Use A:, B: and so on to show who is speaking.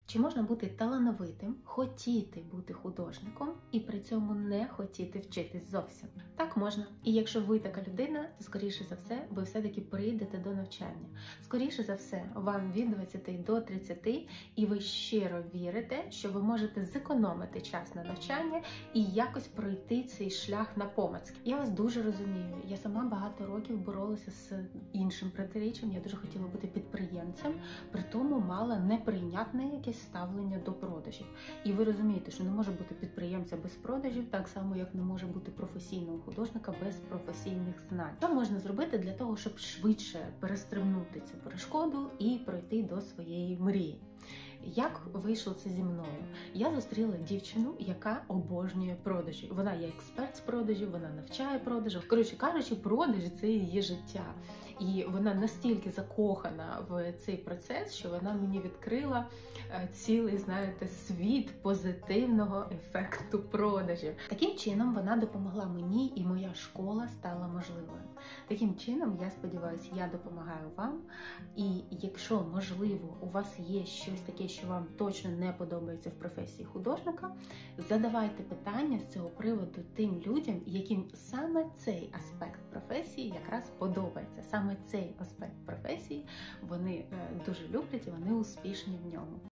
A: Чи можна бути талановитим, хотіти бути художником і при цьому не хотіти вчитись зовсім? Так можна. І якщо ви така людина, то скоріше за все, ви все-таки прийдете до навчання. Скоріше за все, вам від 20 до 30, і ви щиро вірите, що ви можете зекономити час на навчання і якось пройти цей шлях напомацьки. Я вас дуже розумію. Я сама багато років боролася з іншим протиріччям. Я дуже хотіла бути підприємцем, при тому мала неприйнятне якесь ставлення до продажів. І ви розумієте, що не може бути підприємця без продажів, так само, як не може бути професійного художника без професійних знань. Що можна зробити для того, щоб швидше перестрибнути цю перешкоду і пройти до своєї мрії? Як вийшло це зі мною? Я зустріла дівчину, яка обожнює продажі. Вона є експерт з продажів, вона навчає продажів. Коротше кажучи, продажі – це її життя. І вона настільки закохана в цей процес, що вона мені відкрила цілий, знаєте, світ позитивного ефекту продажів. Таким чином вона допомогла мені, і моя школа стала можливою. Таким чином, я сподіваюся, я допомагаю вам. І якщо, можливо, у вас є щось таке, що вам точно не подобається в професії художника, задавайте питання з цього приводу тим людям, яким саме цей аспект професії якраз подобається. Саме цей аспект професії вони дуже люблять і вони успішні в ньому.